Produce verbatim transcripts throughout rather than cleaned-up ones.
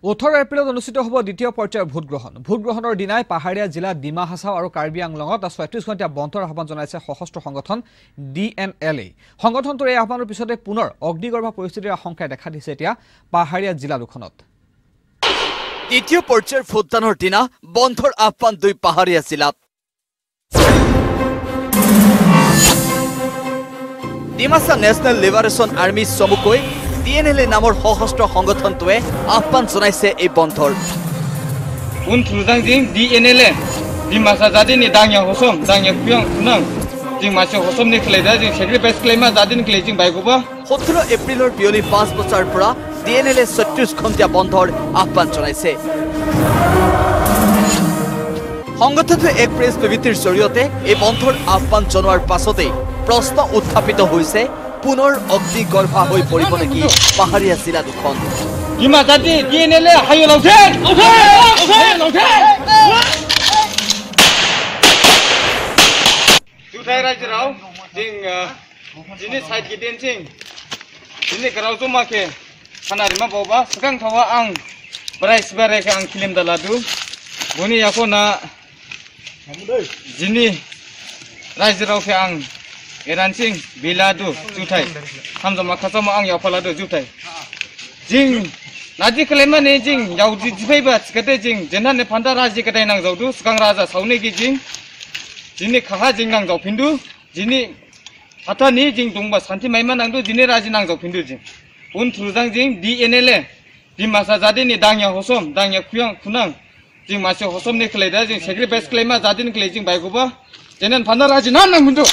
ওঠৰ এপ্ৰিলত অনুষ্ঠিত হ'ব দ্বিতীয় পৰ্যায়ৰ ভোটগ্ৰহণ ভোটগ্ৰহণৰ দিনাই পাহাৰীয়া জিলা ডিমা হাছাও আৰু কাৰ্বি আংলঙত ছয়ত্ৰিশ ঘণ্টা বন্ধৰ আহ্বান জনাইছে সশস্ত্ৰ সংগঠন ডি এন এল এ সংগঠনটোৰ এই আহ্বানৰ পিছতে পুনৰ অগ্নিগৰ্ভ পৰিস্থিতিৰ আশংকাই দেখা দিছে এতিয়া পাহাৰীয়া জিলা দুখনত দ্বিতীয় পৰ্যায়ৰ ভোটদানৰ দিনা বন্ধৰ আহ্বান দুই পাহাৰীয়া জিলাত ডিমাছা নেশ্যনেল লিবাৰেশ্যন আৰ্মি চমুকৈ ডি এন এল এ নামৰ সশস্ত্ৰ সংগঠনটোৱে আহ্বান জনাইছে এই বন্ধৰ উনথুজাংজিং D N L A Dimasa জাতিनि दाङिया हसम दाङिया खुयं खुनां जिं मासे हसमनि खलायदा जिं सेक्रिफाइस क्लेमा जातिनि खलाय जिं बायगोबा সোতৰ এপ্ৰিলৰ বিয়লি পাঁচ বছৰৰ পৰা ডি এন এল এ ছয়ত্ৰিশ ঘণ্টা বন্ধৰ আহ্বান জনাইছে সংগঠনটোৱে এক প্ৰেছ বিবৃতিৰ জৰিয়তে এই বন্ধৰ আহ্বান জনোৱাৰ পাছতে প্ৰশ্ন উত্থাপিত হৈছে পুনৰ অগ্নিগৰ্ভা হৈ পৰিব নেকি পাহাৰীয়া জিলা দুখন ডিমা জাতি ডি এন এল এ হাইও লাউঠে লাউঠে লাউঠে जुथाय रायजोआव जों दिनै साइड गिदिंसिं दिनै गराव जमाखे खानारिमा बावबा सिगां थावा आं बोराय सिबारायखौ आं फिल्म दालादु बनि याखना दिनै रायजोआवखे आं एरानसिं बिलादु जुथाय हामजमा खासामा आं यावफालादु जुथाय जिं नादि खलायमाने जिं यावदि दिफायबा थिखाते जिं जेनहाने फान्दा राजि गदाय नांजावदु सिगां राजा सावनेगि जिं जिनि खाहा जिं नांजावफिनदु जिनि हाथानि जिं दंबा सान्थि माइमा नांदु जिनि राजि नांजावफिनदु जिं उन थुजां जिं D N L A Dimasa जातिनि दाङिया हसम दाङिया खुयं खुनां जिं मासे हसमनि खलायदा जिं सेक्रिफाइस क्लेमा जातिनि खलाय जिं बायगोबा जेनेन फान्दा राजि ना नांफिनदु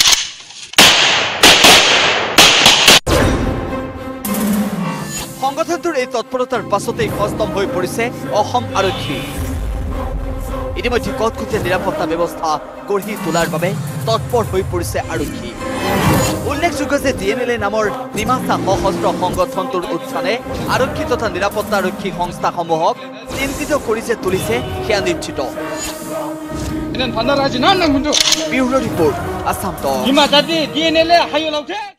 সংগঠনটোৰ এই তৎপৰতাৰ পাছতেই সস্তম হৈ পৰিছে অসম আৰক্ষী ইতিমধ্যে কটকটীয়া নিৰাপত্তা ব্যৱস্থা গঢ়ি তোলাৰ বাবে তৎপৰ হৈ পৰিছে আৰক্ষী উল্লেখযোগ্য যে ডি এন এল এ নামৰ ডিমাছা সশস্ত্ৰ সংগঠনটোৰ উত্থানে আৰক্ষী তথা নিৰাপত্তা আৰক্ষী সংস্থাসমূহক চিন্তিত কৰিছে তুলিছে সেয়া নিশ্চিত যেনেন ফান্দাৰ ৰাজি না নাংফিনদু ব্যুৰো ৰিপৰ্ট আসাম টক ডিমা জাতি ডি এন এল এ হাইও লাউঠে